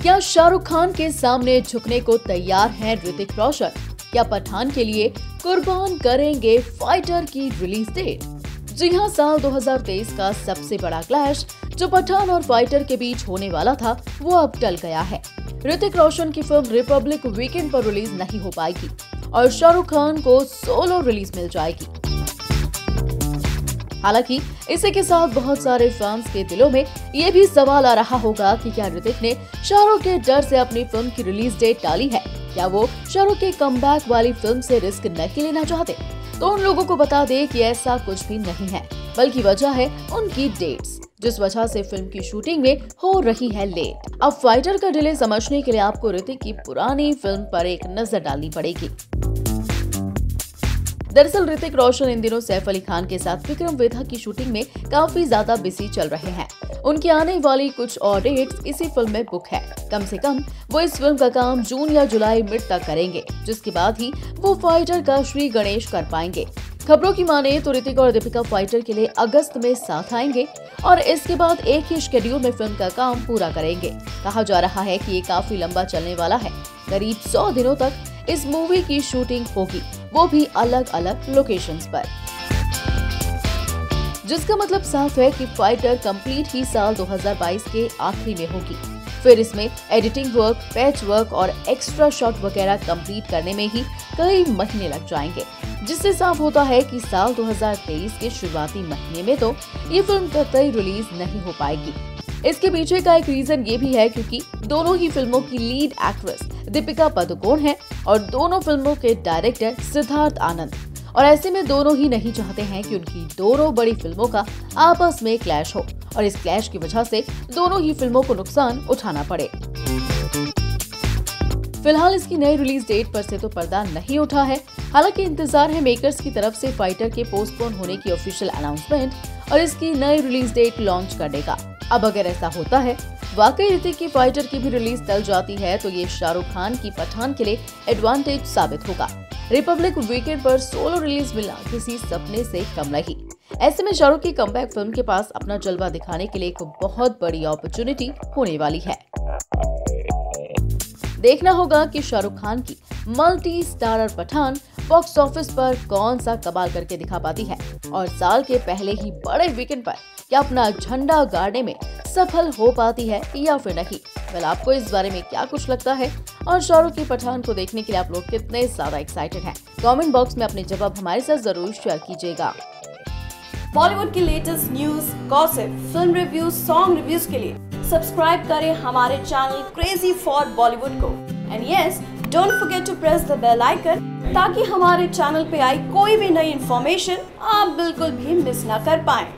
क्या शाहरुख खान के सामने झुकने को तैयार हैं ऋतिक रोशन? क्या पठान के लिए कुर्बान करेंगे फाइटर की रिलीज डेट? जी हां, साल 2023 का सबसे बड़ा क्लैश जो पठान और फाइटर के बीच होने वाला था वो अब टल गया है। ऋतिक रोशन की फिल्म रिपब्लिक वीकेंड पर रिलीज नहीं हो पाएगी और शाहरुख खान को सोलो रिलीज मिल जाएगी। हालांकि इसी के साथ बहुत सारे फैंस के दिलों में ये भी सवाल आ रहा होगा कि क्या ऋतिक ने शाहरुख के डर से अपनी फिल्म की रिलीज डेट टाली है? क्या वो शाहरुख के कमबैक वाली फिल्म से रिस्क नहीं लेना चाहते? तो उन लोगों को बता दे कि ऐसा कुछ भी नहीं है, बल्कि वजह है उनकी डेट्स, जिस वजह से फिल्म की शूटिंग में हो रही है लेट। अब फाइटर का डिले समझने के लिए आपको ऋतिक की पुरानी फिल्म पर एक नजर डालनी पड़ेगी। दरअसल ऋतिक रोशन इन दिनों सैफ अली खान के साथ विक्रम वेधा की शूटिंग में काफी ज्यादा बिजी चल रहे हैं। उनकी आने वाली कुछ और डेट्स इसी फिल्म में बुक है। कम से कम वो इस फिल्म का काम जून या जुलाई मिड तक करेंगे, जिसके बाद ही वो फाइटर का श्री गणेश कर पाएंगे। खबरों की माने तो ऋतिक और दीपिका फाइटर के लिए अगस्त में साथ आएंगे और इसके बाद एक ही शेड्यूल में फिल्म का काम पूरा करेंगे। कहा जा रहा है कि ये काफी लंबा चलने वाला है। करीब 100 दिनों तक इस मूवी की शूटिंग होगी, वो भी अलग अलग लोकेशंस पर, जिसका मतलब साफ है कि फाइटर कंप्लीट ही साल 2022 के आखिरी में होगी। फिर इसमें एडिटिंग वर्क, पैच वर्क और एक्स्ट्रा शॉट वगैरह कंप्लीट करने में ही कई महीने लग जाएंगे, जिससे साफ होता है कि साल 2023 के शुरुआती महीने में तो ये फिल्म कतई रिलीज नहीं हो पाएगी। इसके पीछे का एक रीजन ये भी है क्योंकि दोनों ही फिल्मों की लीड एक्ट्रेस दीपिका पादुकोण है और दोनों फिल्मों के डायरेक्टर सिद्धार्थ आनंद, और ऐसे में दोनों ही नहीं चाहते हैं कि उनकी दोनों बड़ी फिल्मों का आपस में क्लैश हो और इस क्लैश की वजह से दोनों ही फिल्मों को नुकसान उठाना पड़े। फिलहाल इसकी नई रिलीज डेट पर से तो पर्दा नहीं उठा है। हालांकि इंतजार है मेकर्स की तरफ से फाइटर के पोस्टपोन होने की ऑफिशियल अनाउंसमेंट और इसकी नई रिलीज डेट लॉन्च करने का। अब अगर ऐसा होता है, वाकई ऋतिक की फाइटर की भी रिलीज टल जाती है, तो ये शाहरुख खान की पठान के लिए एडवांटेज साबित होगा। रिपब्लिक वीकेंड पर सोलो रिलीज मिलना किसी सपने से कम नहीं। ऐसे में शाहरुख की कमबैक फिल्म के पास अपना जलवा दिखाने के लिए एक बहुत बड़ी अपॉर्चुनिटी होने वाली है। देखना होगा कि शाहरुख खान की multi starrer Pathaan box office पर कौन सा कमाल करके दिखा पाती है और साल के पहले ही बड़े वीकेंड पर क्या अपना झंडा गाड़ने में सफल हो पाती है या फिर नहीं। वेल, आपको इस बारे में क्या कुछ लगता है और शाहरुख की पठान को देखने के लिए आप लोग कितने ज्यादा एक्साइटेड हैं? कमेंट बॉक्स में अपने जवाब हमारे साथ जरूर शेयर कीजिएगा। बॉलीवुड की latest news, gossip, film reviews, song reviews के लिए सब्सक्राइब करें हमारे चैनल क्रेजी फॉर बॉलीवुड को। And yes, don't forget to press the bell icon ताकि हमारे चैनल पे आई कोई भी नई इन्फॉर्मेशन आप बिल्कुल भी मिस ना कर पाएं।